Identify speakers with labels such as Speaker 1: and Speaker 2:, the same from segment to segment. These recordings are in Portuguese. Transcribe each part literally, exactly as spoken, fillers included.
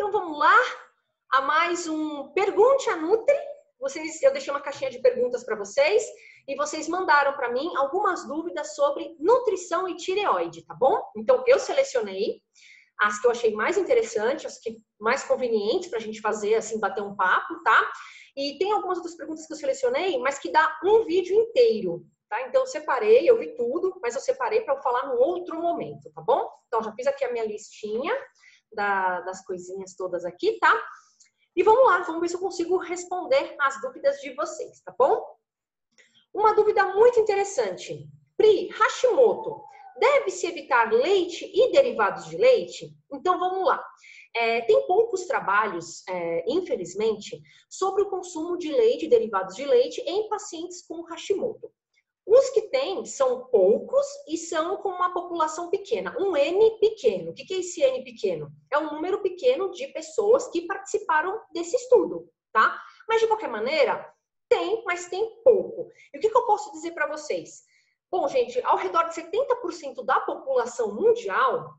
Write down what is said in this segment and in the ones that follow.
Speaker 1: Então vamos lá a mais um Pergunte a Nutri. Vocês, eu deixei uma caixinha de perguntas para vocês e vocês mandaram para mim algumas dúvidas sobre nutrição e tireoide, tá bom? Então eu selecionei as que eu achei mais interessantes, as que mais convenientes para a gente fazer, assim, bater um papo, tá? E tem algumas outras perguntas que eu selecionei, mas que dá um vídeo inteiro, tá? Então eu separei, eu vi tudo, mas eu separei para eu falar num outro momento, tá bom? Então já fiz aqui a minha listinha da, das coisinhas todas aqui, tá? E vamos lá, vamos ver se eu consigo responder as dúvidas de vocês, tá bom? Uma dúvida muito interessante. Pri, Hashimoto, deve-se evitar leite e derivados de leite? Então vamos lá. É, tem poucos trabalhos, é, infelizmente, sobre o consumo de leite e derivados de leite em pacientes com Hashimoto. Os que tem são poucos e são com uma população pequena, um N pequeno. O que é esse N pequeno? É um número pequeno de pessoas que participaram desse estudo, tá? Mas de qualquer maneira, tem, mas tem pouco. E o que eu posso dizer para vocês? Bom, gente, ao redor de setenta por cento da população mundial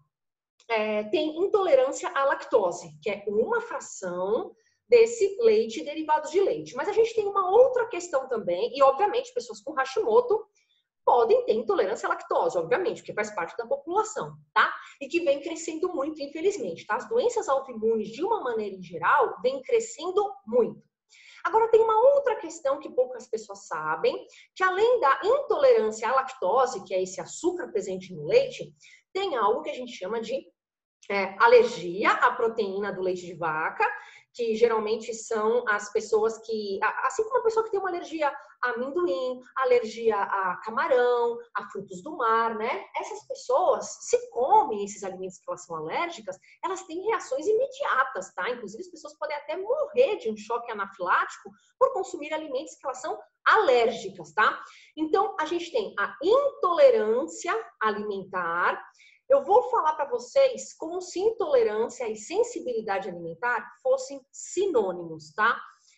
Speaker 1: é, tem intolerância à lactose, que é uma fração desse leite e derivados de leite. Mas a gente tem uma outra questão também, e obviamente pessoas com Hashimoto podem ter intolerância à lactose, obviamente, porque faz parte da população, tá? E que vem crescendo muito, infelizmente, tá? As doenças autoimunes, de uma maneira em geral, vêm crescendo muito. Agora, tem uma outra questão que poucas pessoas sabem, que além da intolerância à lactose, que é esse açúcar presente no leite, tem algo que a gente chama de é, alergia à proteína do leite de vaca, que geralmente são as pessoas que, assim como a pessoa que tem uma alergia a amendoim, alergia a camarão, a frutos do mar, né? Essas pessoas, se comem esses alimentos que elas são alérgicas, elas têm reações imediatas, tá? Inclusive, as pessoas podem até morrer de um choque anafilático por consumir alimentos que elas são alérgicas, tá? Então, a gente tem a intolerância alimentar. Eu vou falar para vocês como se intolerância e sensibilidade alimentar fossem sinônimos, tá?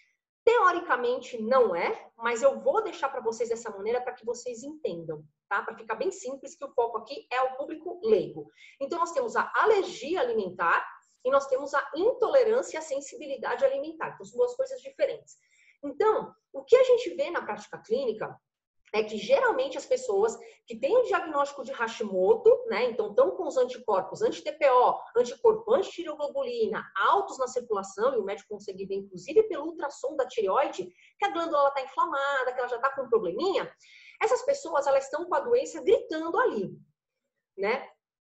Speaker 1: Teoricamente não é, mas eu vou deixar para vocês dessa maneira para que vocês entendam, tá? Para ficar bem simples, que o foco aqui é o público leigo. Então, nós temos a alergia alimentar e nós temos a intolerância e a sensibilidade alimentar, que são duas coisas diferentes. Então, o que a gente vê na prática clínica é que geralmente as pessoas que têm o diagnóstico de Hashimoto, né, então estão com os anticorpos anti-T P O, anticorpo anti-tireoglobulina altos na circulação, e o médico consegue ver, inclusive pelo ultrassom da tireoide, que a glândula está inflamada, que ela já está com um probleminha, essas pessoas elas estão com a doença gritando ali, né?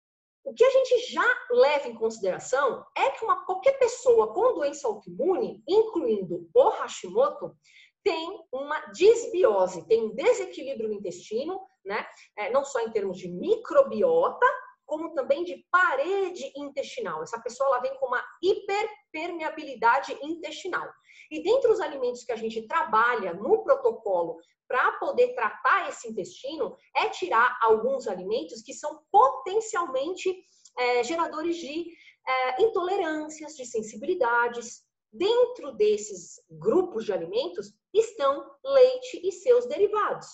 Speaker 1: O que a gente já leva em consideração é que uma, qualquer pessoa com doença autoimune, incluindo o Hashimoto, tem uma disbiose, tem um desequilíbrio no intestino, né? É, não só em termos de microbiota, como também de parede intestinal. Essa pessoa ela vem com uma hiperpermeabilidade intestinal. E dentre os alimentos que a gente trabalha no protocolo para poder tratar esse intestino, é tirar alguns alimentos que são potencialmente é, geradores de é, intolerâncias, de sensibilidades. Dentro desses grupos de alimentos estão leite e seus derivados.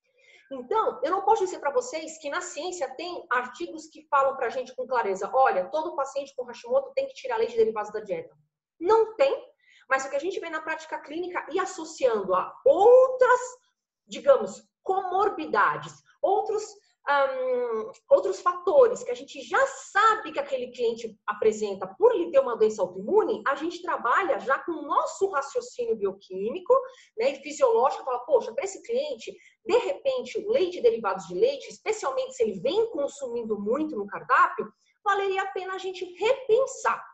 Speaker 1: Então, eu não posso dizer para vocês que na ciência tem artigos que falam para a gente com clareza, olha, todo paciente com Hashimoto tem que tirar leite e derivados da dieta. Não tem, mas o que a gente vê na prática clínica e associando a outras, digamos, comorbidades, outros Um, outros fatores que a gente já sabe que aquele cliente apresenta por ele ter uma doença autoimune, a gente trabalha já com o nosso raciocínio bioquímico, né, e fisiológico, fala, poxa, para esse cliente, de repente, o leite e derivados de leite, especialmente se ele vem consumindo muito no cardápio, valeria a pena a gente repensar.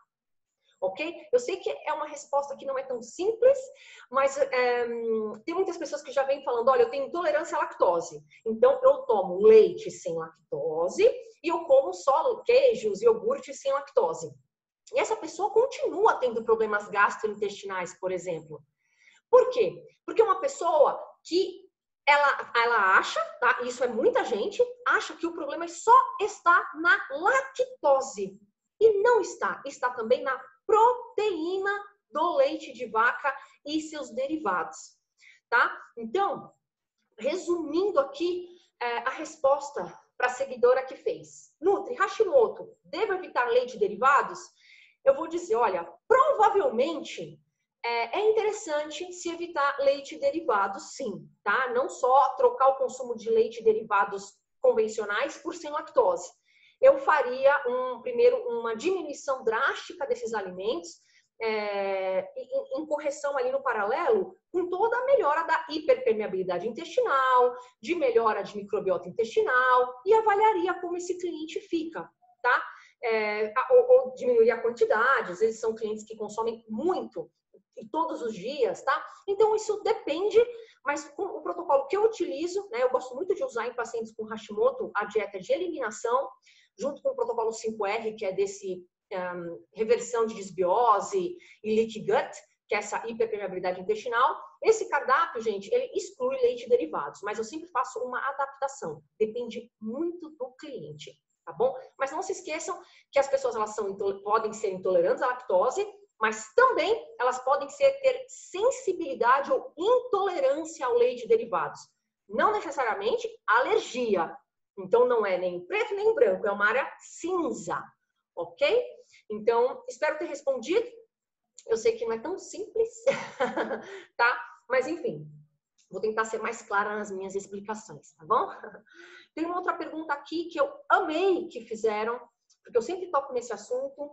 Speaker 1: Ok? Eu sei que é uma resposta que não é tão simples, mas é, tem muitas pessoas que já vêm falando, olha, eu tenho intolerância à lactose, então eu tomo leite sem lactose e eu como só queijos e iogurtes sem lactose. E essa pessoa continua tendo problemas gastrointestinais, por exemplo. Por quê? Porque uma pessoa que ela, ela acha, tá? Isso é muita gente, acha que o problema só está na lactose. E não está, está também na proteína do leite de vaca e seus derivados, tá? Então, resumindo aqui é, a resposta para a seguidora que fez. Nutri, Hashimoto, devo evitar leite e derivados? eu vou dizer, olha, provavelmente é, é interessante se evitar leite derivado, sim, tá? Não só trocar o consumo de leite derivados convencionais por sem lactose. Eu faria, um, primeiro, uma diminuição drástica desses alimentos, é, em, em correção ali no paralelo, com toda a melhora da hiperpermeabilidade intestinal, de melhora de microbiota intestinal, e avaliaria como esse cliente fica, tá? É, ou, ou diminuir a quantidade, às vezes são clientes que consomem muito, e todos os dias, tá? Então, isso depende, mas com o protocolo que eu utilizo, né, eu gosto muito de usar em pacientes com Hashimoto a dieta de eliminação, junto com o protocolo cinco R, que é desse um, reversão de desbiose e leaky gut, que é essa hiperpermeabilidade intestinal. Esse cardápio, gente, ele exclui leite derivados, mas eu sempre faço uma adaptação, depende muito do cliente, tá bom? Mas não se esqueçam que as pessoas elas são, podem ser intolerantes à lactose, mas também elas podem ser, ter sensibilidade ou intolerância ao leite derivados. Não necessariamente alergia. Então, não é nem preto nem branco, é uma área cinza, ok? Então, espero ter respondido. Eu sei que não é tão simples, tá? Mas, enfim, vou tentar ser mais clara nas minhas explicações, tá bom? Tem uma outra pergunta aqui que eu amei que fizeram, porque eu sempre toco nesse assunto.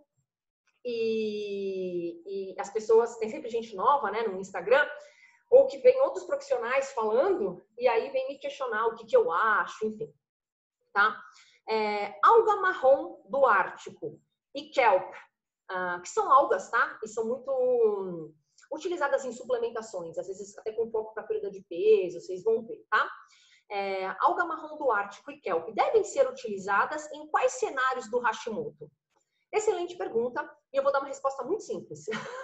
Speaker 1: E, e as pessoas, tem sempre gente nova, né, no Instagram, ou que vem outros profissionais falando, e aí vem me questionar o que, que eu acho, enfim, tá? É, alga marrom do Ártico e kelp, uh, que são algas, tá? E são muito utilizadas em suplementações, às vezes até com foco para perda de peso, vocês vão ver, tá? É, alga marrom do Ártico e kelp devem ser utilizadas em quais cenários do Hashimoto? Excelente pergunta, e eu vou dar uma resposta muito simples.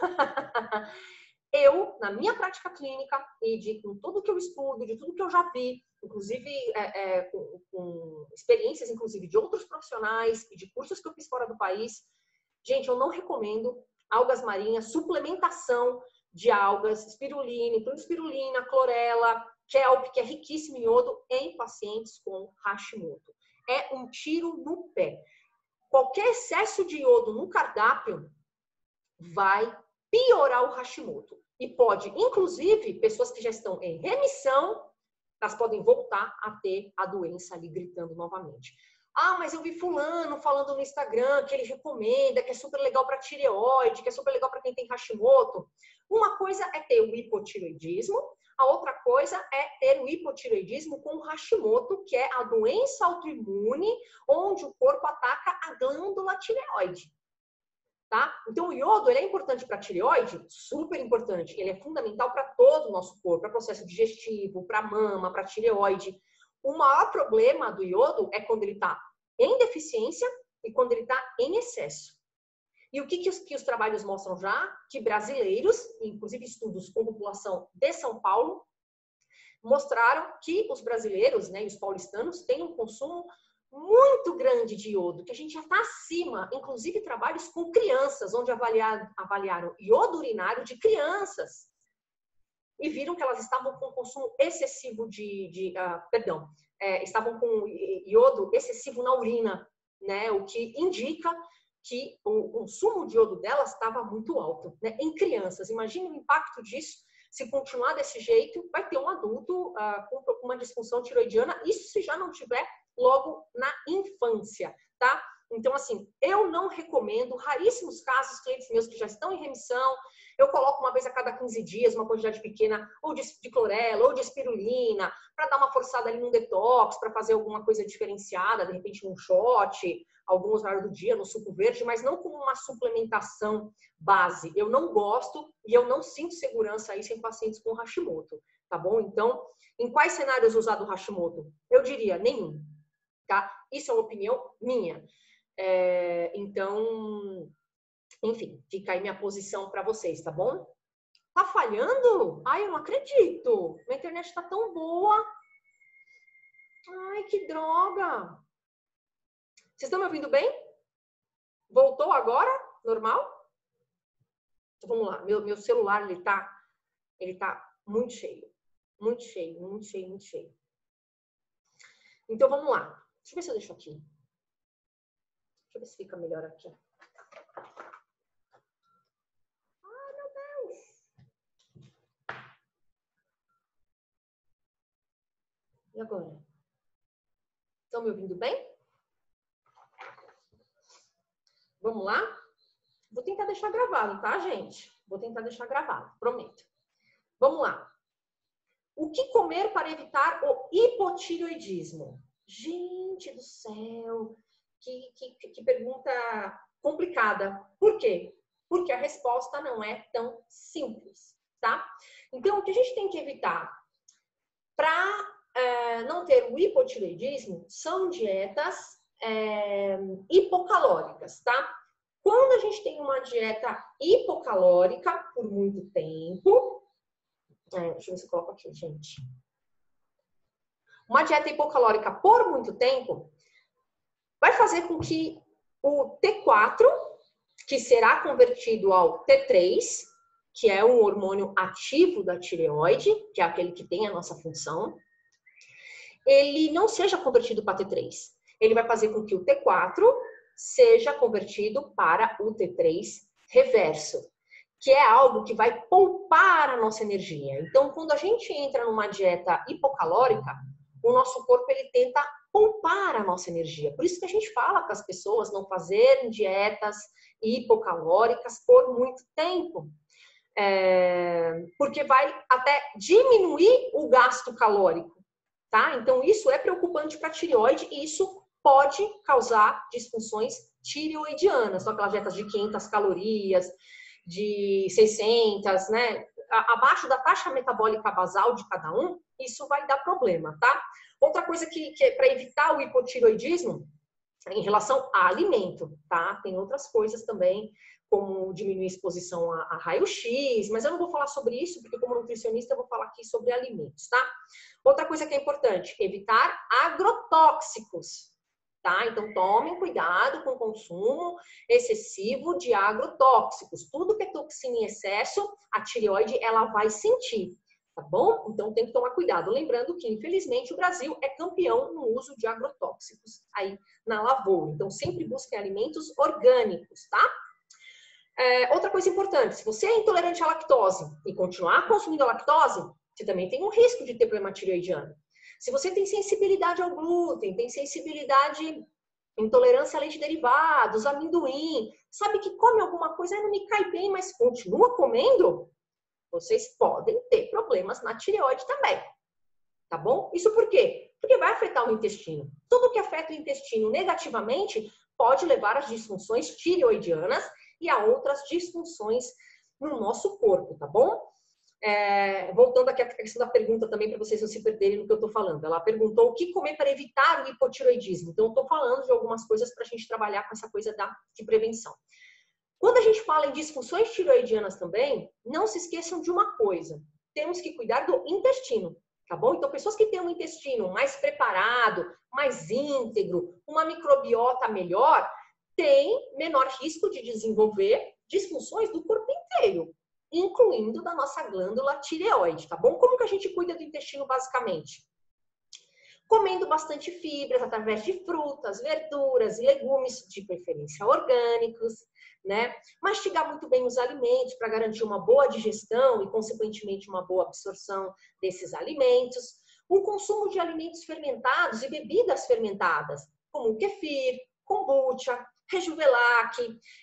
Speaker 1: Eu, na minha prática clínica, e de com tudo que eu estudo, de tudo que eu já vi, inclusive é, é, com, com experiências, inclusive, de outros profissionais e de cursos que eu fiz fora do país, gente, eu não recomendo algas marinhas, suplementação de algas, espirulina, então espirulina, clorela, kelp, que é riquíssimo em iodo, em pacientes com Hashimoto. É um tiro no pé. Qualquer excesso de iodo no cardápio vai piorar o Hashimoto. E pode, inclusive, pessoas que já estão em remissão, elas podem voltar a ter a doença ali gritando novamente. Ah, mas eu vi fulano falando no Instagram que ele recomenda, que é super legal para tireoide, que é super legal para quem tem Hashimoto. Uma coisa é ter o hipotireoidismo, a outra coisa é ter o hipotireoidismo com Hashimoto, que é a doença autoimune, onde o corpo ataca a glândula tireoide. Tá? Então, o iodo ele é importante para a tireoide? Super importante. Ele é fundamental para todo o nosso corpo, para processo digestivo, para a mama, para a tireoide. O maior problema do iodo é quando ele está em deficiência e quando ele está em excesso. E o que, que, os, que os trabalhos mostram já? Que brasileiros, inclusive estudos com população de São Paulo, mostraram que os brasileiros, né, e os paulistanos têm um consumo muito grande de iodo, que a gente já está acima, inclusive trabalhos com crianças, onde avaliaram, avaliaram iodo urinário de crianças e viram que elas estavam com consumo excessivo de, de uh, perdão, é, estavam com iodo excessivo na urina, né, o que indica que o consumo de iodo delas estava muito alto, né, em crianças. Imagine o impacto disso. Se continuar desse jeito, vai ter um adulto uh, com uma disfunção tiroidiana, isso se já não tiver logo na infância, tá? Então, assim, eu não recomendo, raríssimos casos, clientes meus que já estão em remissão, eu coloco uma vez a cada quinze dias uma quantidade pequena ou de, de clorela ou de espirulina para dar uma forçada ali num detox, para fazer alguma coisa diferenciada, de repente num shot, alguns horários do dia, no suco verde, mas não como uma suplementação base. Eu não gosto e eu não sinto segurança isso em pacientes com Hashimoto, tá bom? Então, em quais cenários usar do Hashimoto? Eu diria nenhum, tá? Isso é uma opinião minha. É, então, enfim, fica aí minha posição para vocês, tá bom? Tá falhando? Ai, eu não acredito. Minha internet tá tão boa. Ai, que droga. Vocês estão me ouvindo bem? Voltou agora? Normal? Então, vamos lá. Meu, meu celular, ele tá, ele tá muito cheio. Muito cheio, muito cheio, muito cheio. Então, vamos lá. Deixa eu ver se eu deixo aqui. Deixa eu ver se fica melhor aqui. agora? Estão me ouvindo bem? Vamos lá? Vou tentar deixar gravado, tá, gente? Vou tentar deixar gravado, prometo. Vamos lá. O que comer para evitar o hipotireoidismo? Gente do céu, que, que, que pergunta complicada. Por quê? Porque a resposta não é tão simples, tá? Então, o que a gente tem que evitar para é, não ter o hipotireoidismo são dietas é, hipocalóricas, tá? Quando a gente tem uma dieta hipocalórica por muito tempo, é, deixa eu ver se eu coloco aqui, gente. Uma dieta hipocalórica por muito tempo vai fazer com que o T quatro, que será convertido ao T três, que é um hormônio ativo da tireoide, que é aquele que tem a nossa função, ele não seja convertido para T três. Ele vai fazer com que o T quatro seja convertido para o T três reverso, que é algo que vai poupar a nossa energia. Então, quando a gente entra numa dieta hipocalórica, o nosso corpo ele tenta poupar a nossa energia. Por isso que a gente fala para as pessoas não fazerem dietas hipocalóricas por muito tempo. É, porque vai até diminuir o gasto calórico, tá? Então, isso é preocupante para a tireoide e isso pode causar disfunções tireoidianas. São aquelas dietas de quinhentas calorias, de seiscentas, né? Abaixo da taxa metabólica basal de cada um, isso vai dar problema, tá? Outra coisa que, que é para evitar o hipotireoidismo, em relação a alimento, tá? Tem outras coisas também, como diminuir a exposição a, a raio-x, mas eu não vou falar sobre isso, porque como nutricionista eu vou falar aqui sobre alimentos, tá? Outra coisa que é importante, evitar agrotóxicos, tá? Então, tomem cuidado com o consumo excessivo de agrotóxicos. Tudo que é toxina em excesso, a tireoide, ela vai sentir, tá bom? Então, tem que tomar cuidado. Lembrando que, infelizmente, o Brasil é campeão no uso de agrotóxicos aí na lavoura. Então, sempre busquem alimentos orgânicos, tá? É, outra coisa importante, se você é intolerante à lactose e continuar consumindo a lactose, você também tem um risco de ter problema tireoidiano. Se você tem sensibilidade ao glúten, tem sensibilidade, intolerância a leite derivados, amendoim, sabe que come alguma coisa e não me cai bem, mas continua comendo, vocês podem ter problemas na tireoide também, tá bom? Isso por quê? Porque vai afetar o intestino. Tudo que afeta o intestino negativamente pode levar às disfunções tireoidianas e a outras disfunções no nosso corpo, tá bom? É, voltando aqui à questão da pergunta também, para vocês não se perderem no que eu estou falando. Ela perguntou o que comer para evitar o hipotireoidismo. Então, eu estou falando de algumas coisas para a gente trabalhar com essa coisa da, de prevenção. Quando a gente fala em disfunções tireoidianas também, não se esqueçam de uma coisa. Temos que cuidar do intestino, tá bom? Então, pessoas que têm um intestino mais preparado, mais íntegro, uma microbiota melhor, têm menor risco de desenvolver disfunções do corpo inteiro, incluindo da nossa glândula tireoide, tá bom? Como que a gente cuida do intestino basicamente? Comendo bastante fibras através de frutas, verduras e legumes, de preferência orgânicos, né? Mastigar muito bem os alimentos para garantir uma boa digestão e, consequentemente, uma boa absorção desses alimentos. O consumo de alimentos fermentados e bebidas fermentadas, como o kefir, kombucha, Rejuvelac,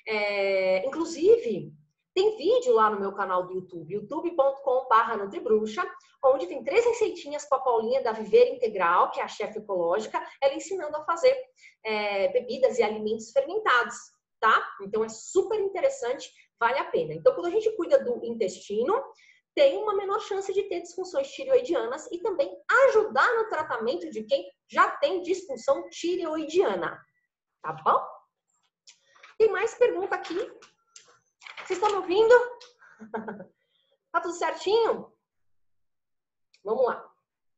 Speaker 1: é, inclusive, tem vídeo lá no meu canal do YouTube, youtube ponto com barra nutribruxa, onde tem três receitinhas com a Paulinha da Viver Integral, que é a chefe ecológica, ela ensinando a fazer é, bebidas e alimentos fermentados, tá? Então, é super interessante, vale a pena. Então, quando a gente cuida do intestino, tem uma menor chance de ter disfunções tireoidianas e também ajudar no tratamento de quem já tem disfunção tireoidiana, tá bom? Tem mais pergunta aqui? Vocês estão me ouvindo? Tá tudo certinho? Vamos lá.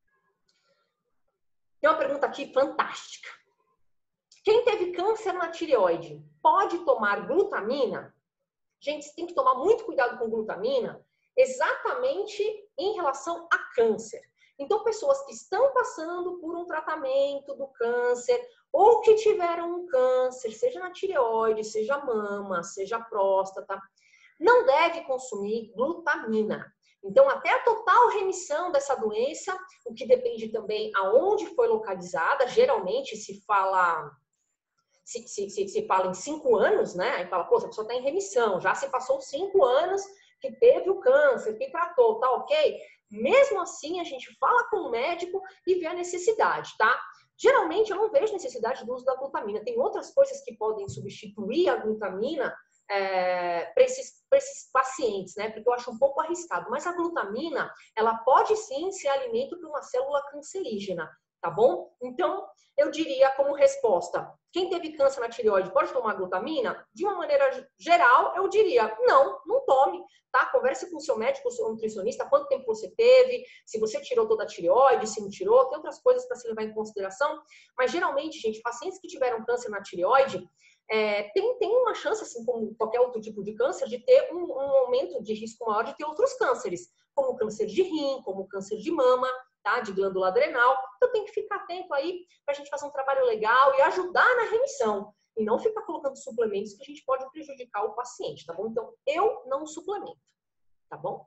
Speaker 1: Tem uma pergunta aqui fantástica. Quem teve câncer na tireoide pode tomar glutamina? Gente, você tem que tomar muito cuidado com glutamina exatamente em relação a câncer. Então, pessoas que estão passando por um tratamento do câncer ou que tiveram um câncer, seja na tireoide, seja mama, seja próstata, não deve consumir glutamina. Então, até a total remissão dessa doença, o que depende também aonde foi localizada, geralmente se fala, se, se, se, se fala em cinco anos, né? Aí fala, pô, essa pessoa está em remissão, já se passou cinco anos que teve o câncer, que tratou, tá ok? Mesmo assim, a gente fala com o médico e vê a necessidade, tá? Geralmente, eu não vejo necessidade do uso da glutamina. Tem outras coisas que podem substituir a glutamina, É, para esses, esses pacientes, né? Porque eu acho um pouco arriscado. Mas a glutamina, ela pode sim ser alimento para uma célula cancerígena, tá bom? Então, eu diria como resposta, quem teve câncer na tireoide pode tomar glutamina? De uma maneira geral, eu diria, não, não tome, tá? Converse com o seu médico, o seu nutricionista, quanto tempo você teve, se você tirou toda a tireoide, se não tirou, tem outras coisas para se levar em consideração. Mas, geralmente, gente, pacientes que tiveram câncer na tireoide, É, tem, tem uma chance, assim como qualquer outro tipo de câncer, de ter um, um aumento de risco maior de ter outros cânceres, como câncer de rim, como câncer de mama, tá? De glândula adrenal. Então tem que ficar atento aí para a gente fazer um trabalho legal e ajudar na remissão. E não ficar colocando suplementos que a gente pode prejudicar o paciente, tá bom? Então, eu não suplemento, tá bom?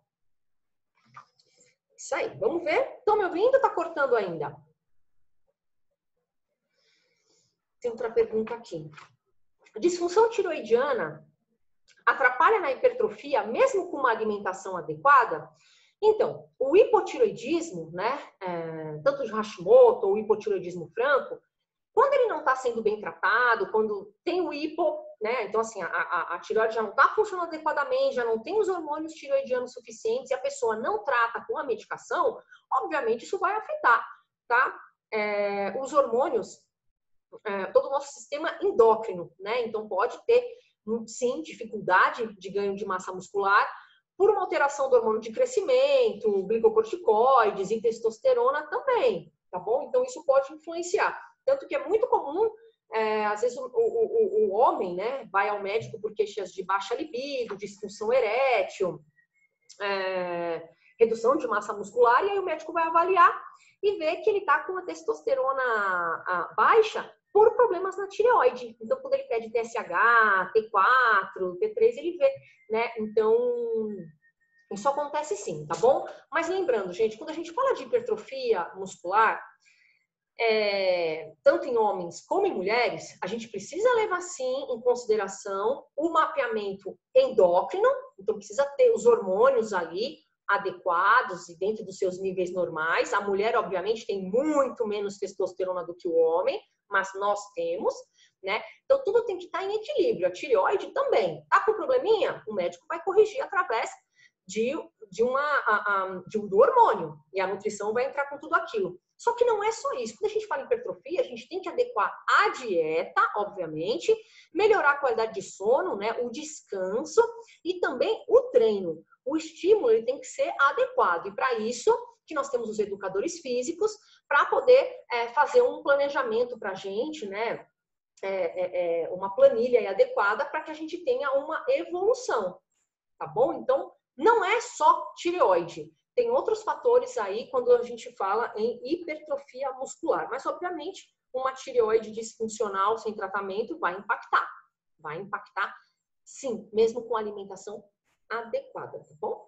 Speaker 1: Isso aí, vamos ver. Estão me ouvindo ou tá cortando ainda? Tem outra pergunta aqui. A disfunção tiroidiana atrapalha na hipertrofia, mesmo com uma alimentação adequada? Então, o hipotiroidismo, né, é, tanto de Hashimoto ou o hipotiroidismo franco, quando ele não está sendo bem tratado, quando tem o hipo, né, então assim, a, a, a tireoide já não está funcionando adequadamente, já não tem os hormônios tiroidianos suficientes e a pessoa não trata com a medicação, obviamente isso vai afetar, tá? É, os hormônios, é, todo o nosso sistema endócrino, né? Então pode ter, sim, dificuldade de ganho de massa muscular por uma alteração do hormônio de crescimento, glicocorticoides e testosterona também, tá bom? Então isso pode influenciar. Tanto que é muito comum, é, às vezes o, o, o homem, né, vai ao médico por queixas de baixa libido, disfunção erétil, é, redução de massa muscular, e aí o médico vai avaliar e ver que ele está com a testosterona baixa por problemas na tireoide. Então, quando ele pede T S H, T quatro, T três, ele vê, né? Então, isso acontece sim, tá bom? Mas lembrando, gente, quando a gente fala de hipertrofia muscular, é, tanto em homens como em mulheres, a gente precisa levar sim em consideração o mapeamento endócrino, então precisa ter os hormônios ali adequados e dentro dos seus níveis normais. A mulher, obviamente, tem muito menos testosterona do que o homem, mas nós temos, né? Então tudo tem que estar em equilíbrio. A tireoide também. Tá com probleminha? O médico vai corrigir através de, de, uma, a, a, de um do hormônio e a nutrição vai entrar com tudo aquilo. Só que não é só isso. Quando a gente fala em hipertrofia, a gente tem que adequar a dieta, obviamente, melhorar a qualidade de sono, né, o descanso e também o treino. O estímulo ele tem que ser adequado. E para isso que nós temos os educadores físicos para poder é, fazer um planejamento para a gente, né, é, é, é, uma planilha adequada para que a gente tenha uma evolução, tá bom? Então, não é só tireoide. Tem outros fatores aí quando a gente fala em hipertrofia muscular. Mas, obviamente, uma tireoide disfuncional sem tratamento vai impactar. Vai impactar, sim, mesmo com alimentação adequada, tá bom?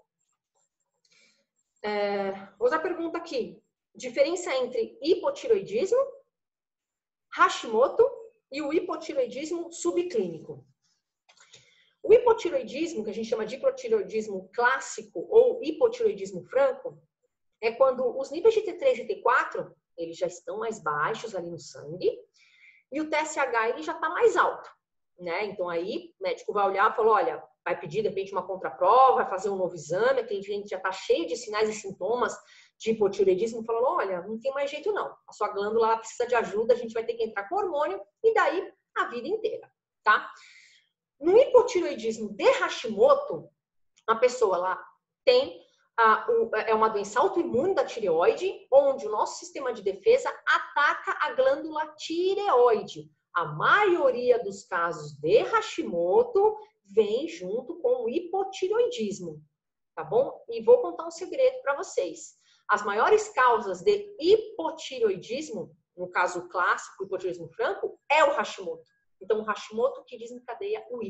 Speaker 1: É, outra pergunta aqui. Diferença entre hipotireoidismo, Hashimoto e o hipotireoidismo subclínico. O hipotireoidismo, que a gente chama de hipotireoidismo clássico ou hipotireoidismo franco, é quando os níveis de T três e T quatro, eles já estão mais baixos ali no sangue, e o T S H ele já está mais alto, né? Então aí o médico vai olhar e falar, olha, vai pedir de repente uma contraprova, vai fazer um novo exame, aquele gente já está cheio de sinais e sintomas de hipotireoidismo, falando, olha, não tem mais jeito não, a sua glândula precisa de ajuda, a gente vai ter que entrar com hormônio, e daí a vida inteira, tá? No hipotireoidismo de Hashimoto, a pessoa lá tem a, o, é uma doença autoimune da tireoide, onde o nosso sistema de defesa ataca a glândula tireoide. A maioria dos casos de Hashimoto vem junto com o hipotireoidismo, tá bom? E vou contar um segredo para vocês. As maiores causas de hipotireoidismo, no caso clássico, hipotireoidismo franco, é o Hashimoto. Então, o Hashimoto que desencadeia o hipo,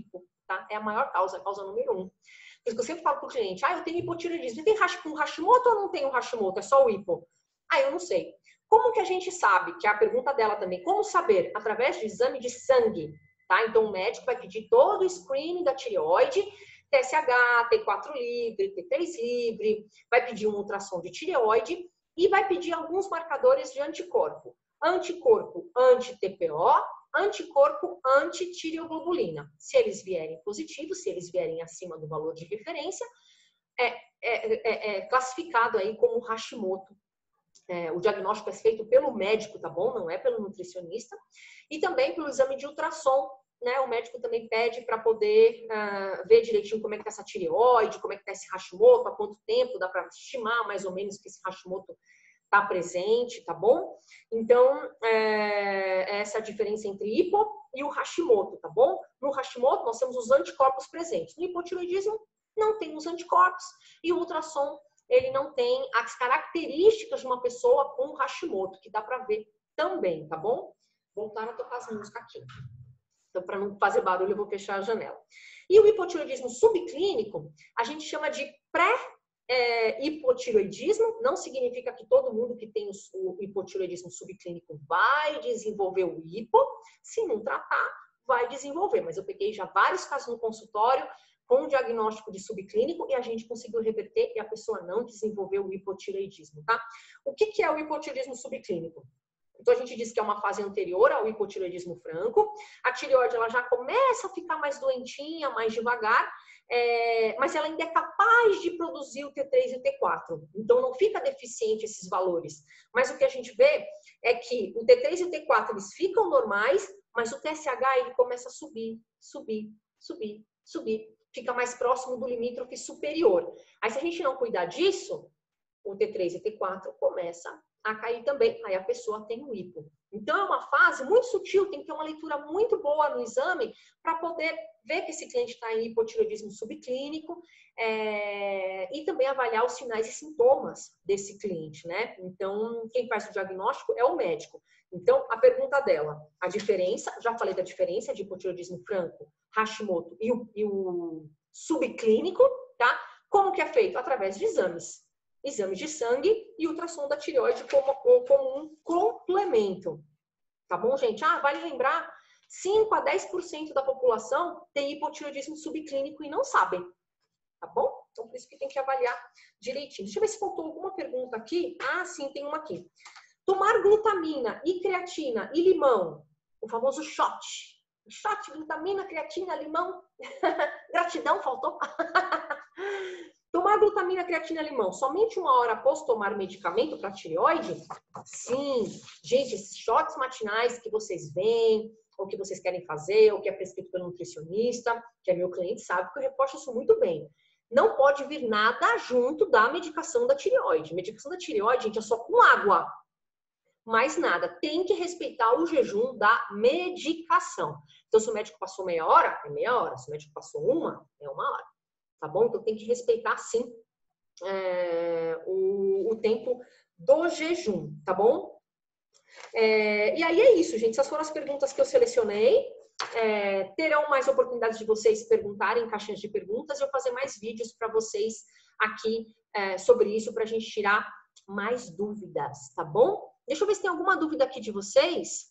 Speaker 1: tá? É a maior causa, a causa número um. Por isso que eu sempre falo pro cliente, ah, eu tenho hipotireoidismo. Tem um Hashimoto ou não tem um Hashimoto? É só o hipo? Ah, eu não sei. Como que a gente sabe? Que é a pergunta dela também. Como saber? Através de exame de sangue, tá? Então, o médico vai pedir todo o screening da tireoide, T S H, T quatro livre, T três livre, vai pedir um ultrassom de tireoide e vai pedir alguns marcadores de anticorpo. Anticorpo anti-T P O, anticorpo anti-tireoglobulina. Se eles vierem positivos, se eles vierem acima do valor de referência, é, é, é, é classificado aí como Hashimoto. É, o diagnóstico é feito pelo médico, tá bom? Não é pelo nutricionista. E também pelo exame de ultrassom, né? O médico também pede para poder uh, ver direitinho como é que tá essa tireoide, como é que tá esse Hashimoto, há quanto tempo dá para estimar mais ou menos que esse Hashimoto tá presente, tá bom? Então, é, essa é a diferença entre hipo e o Hashimoto, tá bom? No Hashimoto, nós temos os anticorpos presentes. No hipotireoidismo, não tem os anticorpos. E o ultrassom, ele não tem as características de uma pessoa com Hashimoto, que dá para ver também, tá bom? Voltar a tocar as músicas aqui. Então, para não fazer barulho, eu vou fechar a janela. E o hipotireoidismo subclínico, a gente chama de pré-hipotireoidismo. Não significa que todo mundo que tem o hipotireoidismo subclínico vai desenvolver o hipo. Se não tratar, vai desenvolver. Mas eu peguei já vários casos no consultório com diagnóstico de subclínico e a gente conseguiu reverter e a pessoa não desenvolveu o hipotireoidismo, tá? O que que é o hipotireoidismo subclínico? Então, a gente diz que é uma fase anterior ao hipotireoidismo franco. A tireoide ela já começa a ficar mais doentinha, mais devagar, é, mas ela ainda é capaz de produzir o T três e o T quatro. Então, não fica deficiente esses valores. Mas o que a gente vê é que o T três e o T quatro eles ficam normais, mas o T S H ele começa a subir, subir, subir, subir. Fica mais próximo do limítrofe superior. Aí, se a gente não cuidar disso, o T três e o T quatro começa a cair também. Aí a pessoa tem um hipo. Então, é uma fase muito sutil, tem que ter uma leitura muito boa no exame para poder ver que esse cliente está em hipotireoidismo subclínico é, e também avaliar os sinais e sintomas desse cliente, né? Então, quem faz o diagnóstico é o médico. Então, a pergunta dela, a diferença, já falei da diferença de hipotireoidismo franco, Hashimoto e o, e o subclínico, tá? Como que é feito? Através de exames. Exames de sangue e ultrassom da tireoide como, como um complemento. Tá bom, gente? Ah, vale lembrar, cinco a dez por cento da população tem hipotireoidismo subclínico e não sabem. Tá bom? Então, por isso que tem que avaliar direitinho. Deixa eu ver se faltou alguma pergunta aqui. Ah, sim, tem uma aqui. Tomar glutamina e creatina e limão, o famoso shot. Shot, glutamina, creatina, limão. Gratidão, faltou? Tomar glutamina, creatina, limão somente uma hora após tomar medicamento para tireoide? Sim. Gente, esses shots matinais que vocês veem, ou que vocês querem fazer, ou que é prescrito pelo nutricionista, que é meu cliente, sabe que eu reposto isso muito bem. Não pode vir nada junto da medicação da tireoide. Medicação da tireoide, gente, é só com água. Mais nada. Tem que respeitar o jejum da medicação. Então, se o médico passou meia hora, é meia hora. Se o médico passou uma, é uma hora. Tá bom? Então, tem que respeitar, sim, é, o, o tempo do jejum, tá bom? É, e aí é isso, gente. Essas foram as perguntas que eu selecionei. É, terão mais oportunidades de vocês perguntarem em caixinhas de perguntas e eu fazer mais vídeos para vocês aqui é, sobre isso, para a gente tirar mais dúvidas, tá bom? Deixa eu ver se tem alguma dúvida aqui de vocês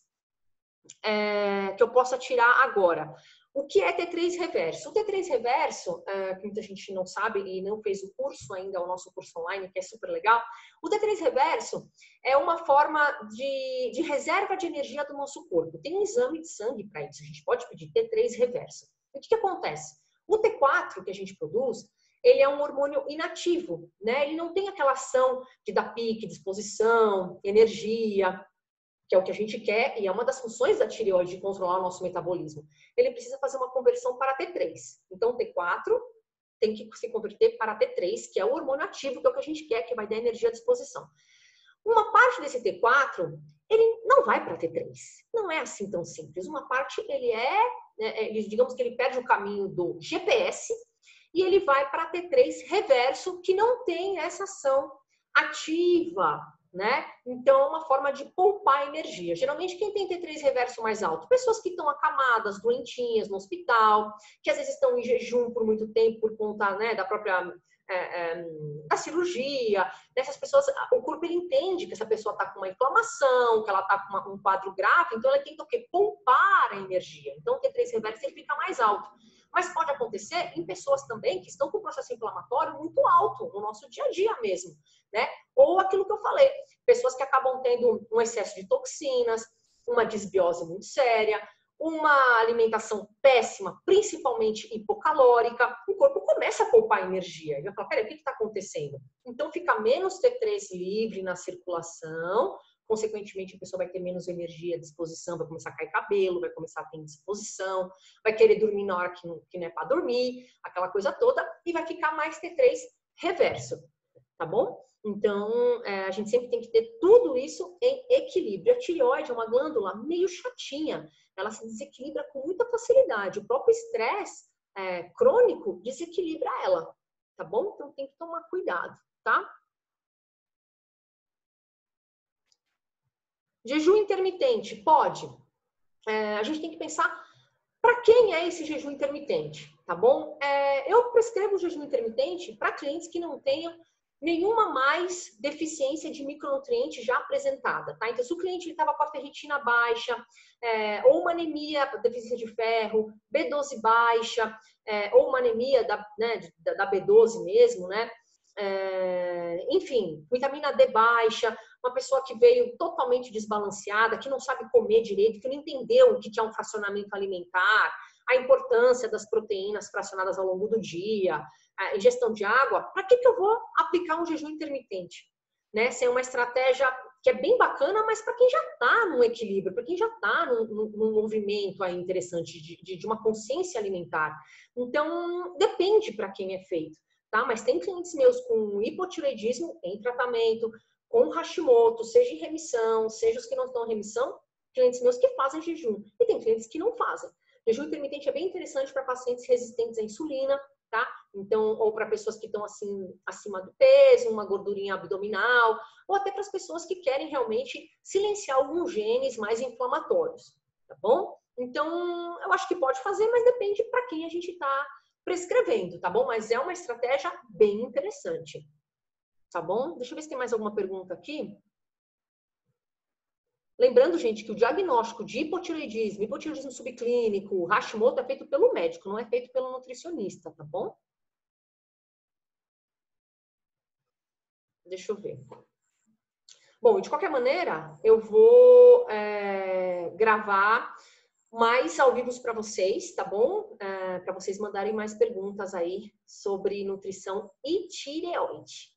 Speaker 1: é, que eu possa tirar agora. O que é T três reverso? O T três reverso, que muita gente não sabe e não fez o curso ainda, o nosso curso online, que é super legal. O T três reverso é uma forma de, de reserva de energia do nosso corpo. Tem um exame de sangue para isso. A gente pode pedir T três reverso. O que, que acontece? O T quatro que a gente produz, ele é um hormônio inativo, né? Ele não tem aquela ação de dar pique, disposição, energia, que é o que a gente quer, e é uma das funções da tireoide de controlar o nosso metabolismo. Ele precisa fazer uma conversão para T três. Então, o T quatro tem que se converter para T três, que é o hormônio ativo, que é o que a gente quer, que vai dar energia à disposição. Uma parte desse T quatro, ele não vai para T três. Não é assim tão simples. Uma parte, ele é, ele, digamos que ele perde o caminho do G P S e ele vai para T três reverso, que não tem essa ação ativa né? Então, é uma forma de poupar energia. Geralmente, quem tem T três reverso mais alto? Pessoas que estão acamadas, doentinhas, no hospital, que às vezes estão em jejum por muito tempo por conta, né, da própria é, é, da cirurgia. Dessas pessoas, o corpo ele entende que essa pessoa está com uma inflamação, que ela está com uma, um quadro grave, então ela tenta o quê? Poupar a energia. Então, o T três reverso ele fica mais alto. Mas pode acontecer em pessoas também que estão com processo inflamatório muito alto no nosso dia a dia mesmo, né? Ou aquilo que eu falei, pessoas que acabam tendo um excesso de toxinas, uma desbiose muito séria, uma alimentação péssima, principalmente hipocalórica, o corpo começa a poupar energia. Ele vai falar, peraí, o que está acontecendo? Então fica menos T três livre na circulação, consequentemente a pessoa vai ter menos energia à disposição, vai começar a cair cabelo, vai começar a ter indisposição, vai querer dormir na hora que não, que não é para dormir, aquela coisa toda, e vai ficar mais T três reverso, tá bom? Então, é, a gente sempre tem que ter tudo isso em equilíbrio. A tireoide é uma glândula meio chatinha, ela se desequilibra com muita facilidade. O próprio estresse é, crônico desequilibra ela, tá bom? Então, tem que tomar cuidado, tá? Jejum intermitente, pode. É, a gente tem que pensar para quem é esse jejum intermitente, tá bom? É, eu prescrevo jejum intermitente para clientes que não tenham nenhuma mais deficiência de micronutriente já apresentada, tá? Então, se o cliente estava com a ferritina baixa, é, ou uma anemia, deficiência de ferro, B doze baixa, é, ou uma anemia da, né, da B doze mesmo, né? É, enfim, vitamina D baixa, uma pessoa que veio totalmente desbalanceada, que não sabe comer direito, que não entendeu o que é um fracionamento alimentar, a importância das proteínas fracionadas ao longo do dia, a ingestão de água, para que, que eu vou aplicar um jejum intermitente? Né? Ser uma estratégia que é bem bacana, mas para quem já está num equilíbrio, para quem já está num, num, num movimento aí interessante de, de, de uma consciência alimentar. Então, depende para quem é feito. Tá? Mas tem clientes meus com hipotireoidismo em tratamento, com Hashimoto, seja em remissão, seja os que não estão em remissão, clientes meus que fazem jejum. E tem clientes que não fazem. Jejum intermitente é bem interessante para pacientes resistentes à insulina, tá? Então, ou para pessoas que estão assim, acima do peso, uma gordurinha abdominal, ou até para as pessoas que querem realmente silenciar alguns genes mais inflamatórios, tá bom? Então, eu acho que pode fazer, mas depende para quem a gente está prescrevendo, tá bom? Mas é uma estratégia bem interessante, tá bom? Deixa eu ver se tem mais alguma pergunta aqui. Lembrando, gente, que o diagnóstico de hipotireoidismo, hipotireoidismo subclínico, Hashimoto é feito pelo médico, não é feito pelo nutricionista, tá bom? Deixa eu ver. Bom, de qualquer maneira, eu vou é, gravar mais ao vivo para vocês, tá bom? É, para vocês mandarem mais perguntas aí sobre nutrição e tireoide.